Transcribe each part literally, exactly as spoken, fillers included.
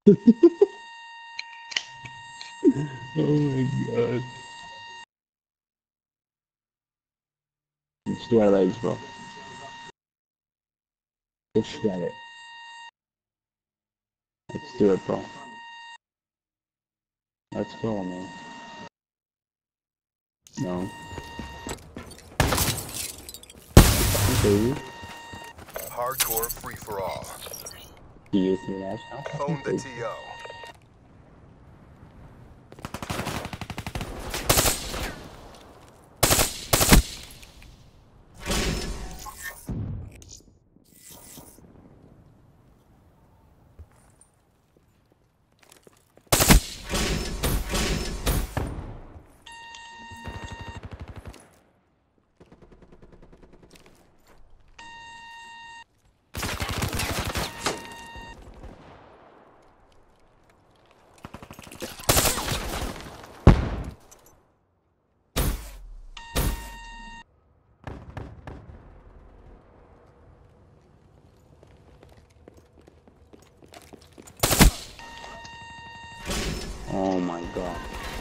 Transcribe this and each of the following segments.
Oh my god. Let's do our legs, bro. Let's shred it. Let's do it, bro. Let's go, man. No. Okay. Hardcore free-for-all. Do you see that? How Own the fucking T O. Oh my god.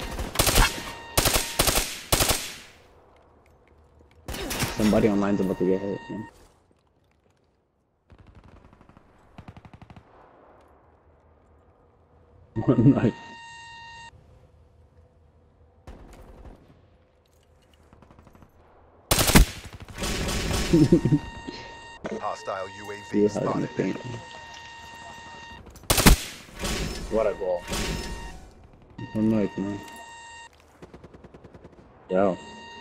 Somebody online's about to get hurt, man. One night. Hostile U A You V had spotted. anything. What a goal. One night, man. Yo.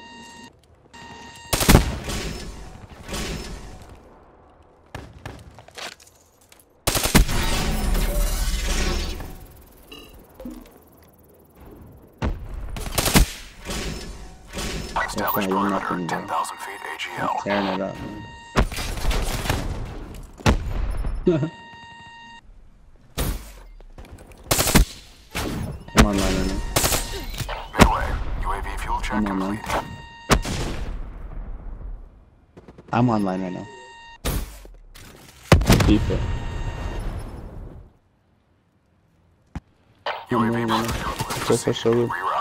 Established That's not perimeter, nothing, bro. ten thousand feet A G L. Tearing it up, man. I'm online right now. Midway, U A V fuel check I'm online. complete. I'm online right now. Deep it. U A V I'm online right now. pursuit. So far, so good. Rerouting.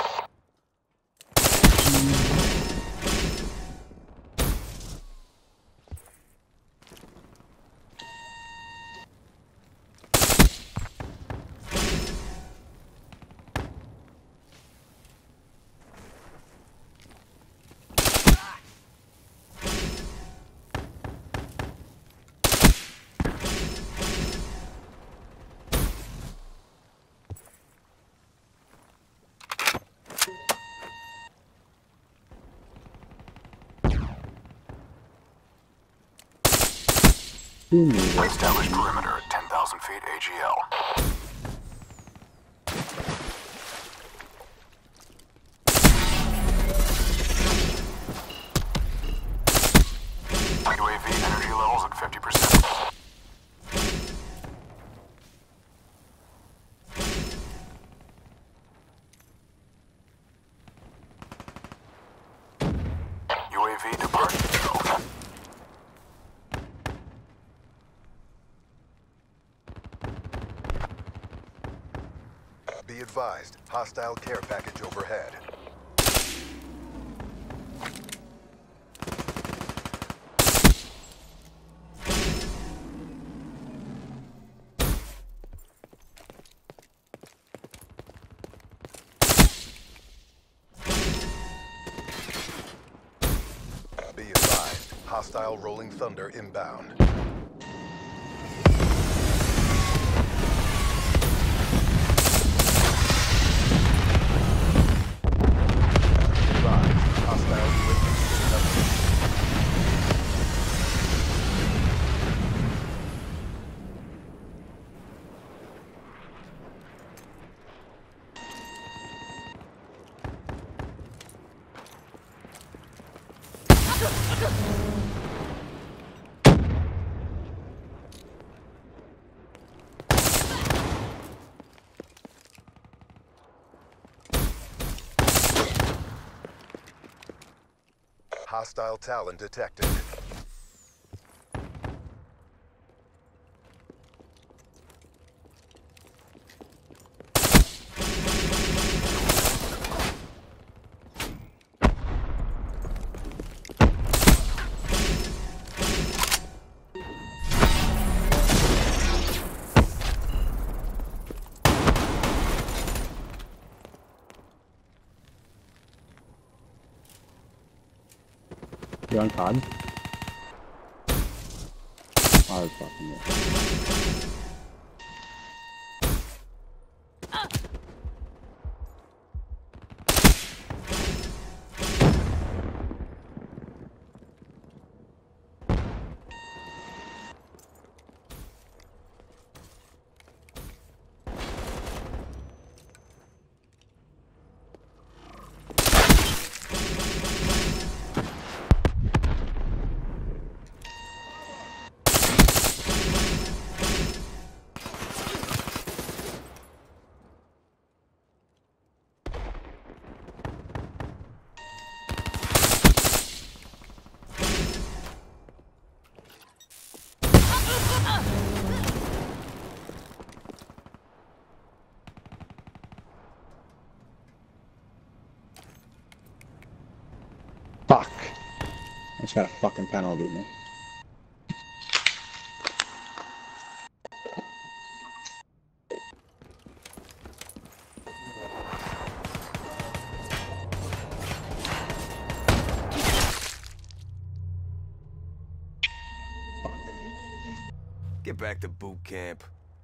Who knew that? Established perimeter, ten thousand feet A G L. U A V energy levels at fifty percent. U A V departing. Be advised, hostile care package overhead. Be advised, hostile rolling thunder inbound. Advised, hostile U A V inbound. Hostile Talon detected. You on C O D? Oh, fucking yeah. Fuck. I just got a fucking penalty, man. Get back to boot camp.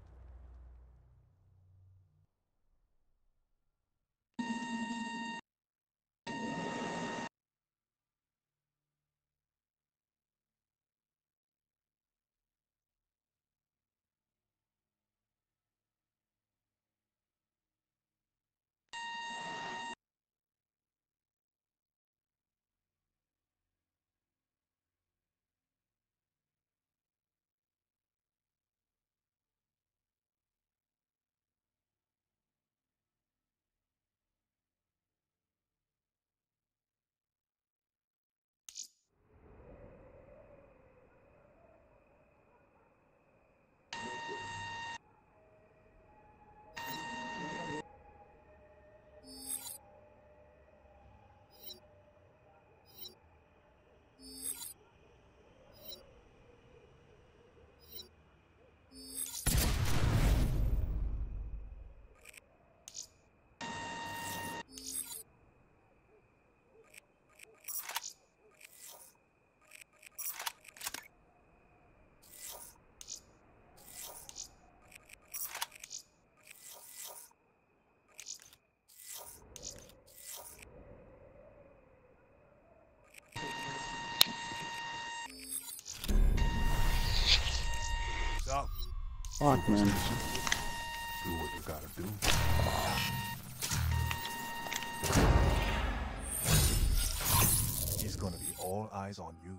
Up. Fuck, man. Do what you gotta do. It's gonna be all eyes on you.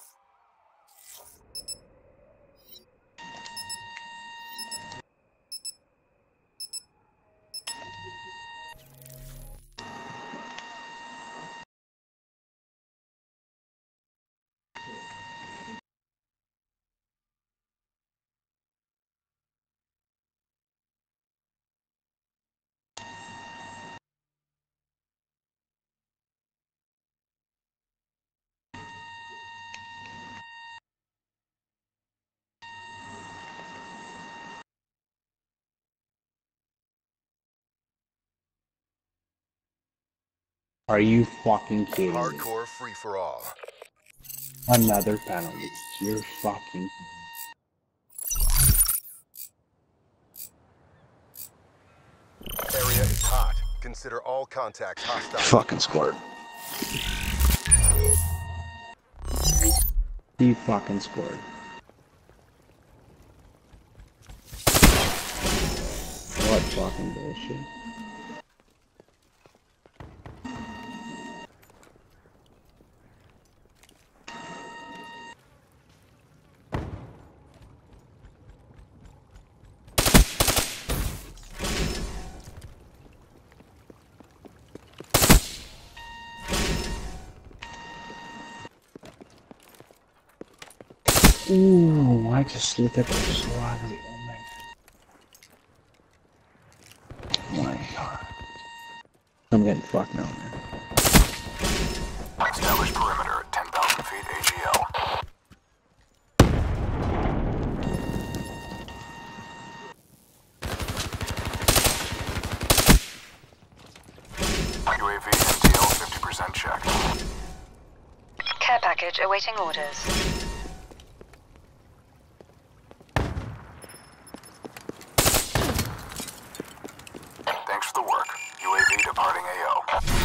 Are you fucking kidding me? Hardcore free-for-all. Another penalty. You're fucking... Area is hot. Consider all contacts hostile. Fucking scored. He fucking scored. What fucking bullshit. Ooh, I just lit that so out of the oh my god. I'm getting fucked now, man. Establish perimeter at ten thousand feet A G L. U A V N T L fifty percent check. Care package package awaiting orders. Thanks for the work. U A V departing A O.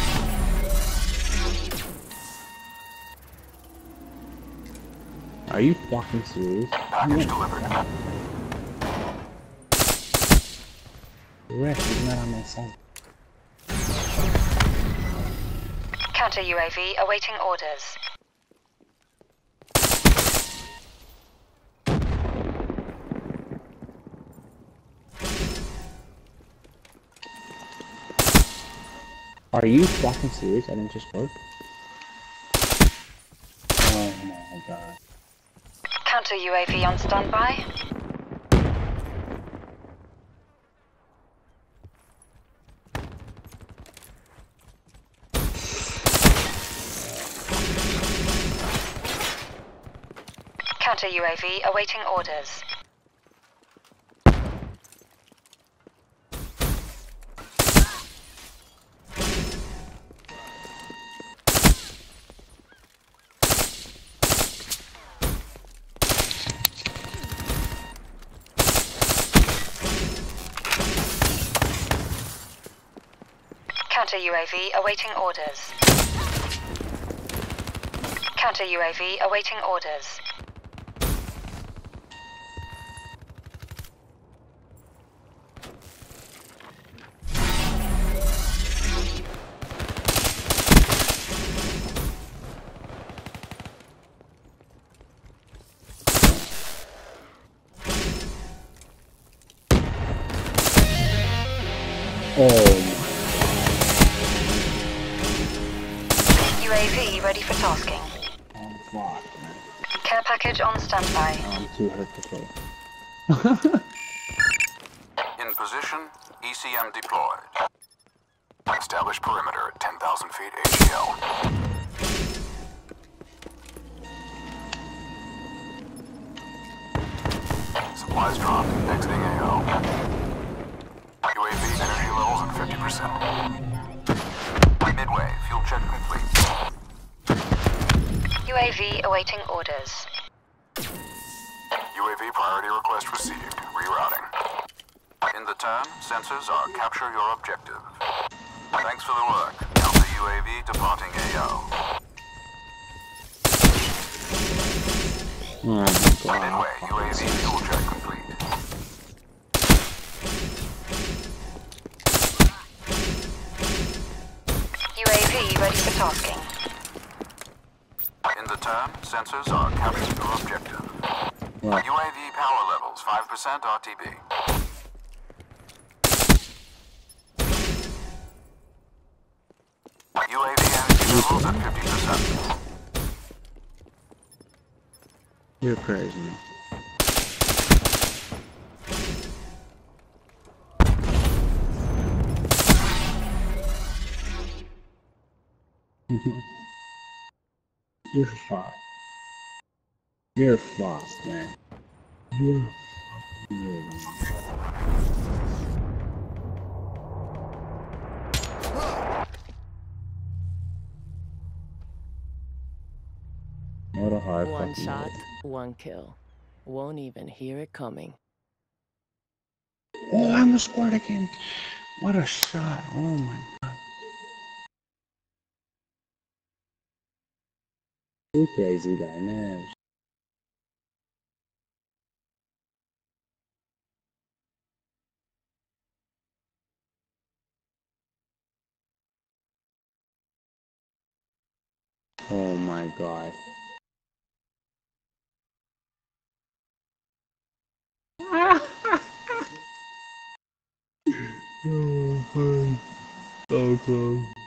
Are you fucking serious? Package delivered. The rest is not on my side. Counter U A V awaiting orders. Are you fucking serious? I didn't just work. Oh my god. Counter U A V on standby. Counter U A V awaiting orders. Counter U A V awaiting orders. Counter U A V awaiting orders. Oh U A V ready for tasking. my fuck, man. Care package on standby. I'm too hurt to play. In position. E C M deployed. Establish perimeter at ten thousand feet A G L. Supplies dropped. Exiting A O. U A V energy levels at fifty percent. Midway. Fuel check complete. U A V awaiting orders. U A V priority request received. Rerouting. In the turn, sensors are capture your objective. Thanks for the work. Counter U A V departing A O. Oh my god. Midway. U A V fuel check complete. U A V ready for tasking. In the turn, sensors are capturing your objective. What? U A V power levels five percent R T B. U A V energy levels at fifty percent. You're crazy, man. You're fucked. You're fucked, man. You're fucking weird, man. What a hard One fucking shot, day. one kill. Won't even hear it coming. Oh, I almost scored again. What a shot. Oh my god. You crazy guy, man. Oh my god. Oh, so close.